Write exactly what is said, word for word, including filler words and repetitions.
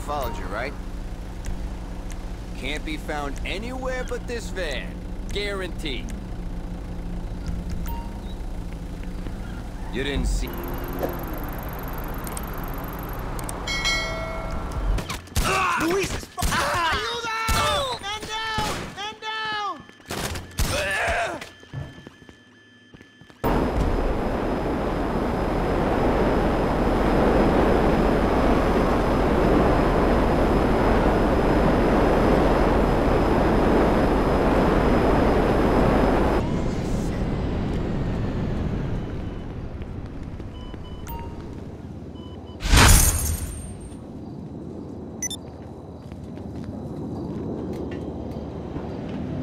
followed you, right? Can't be found anywhere but this van. Guaranteed. You didn't see... Luis!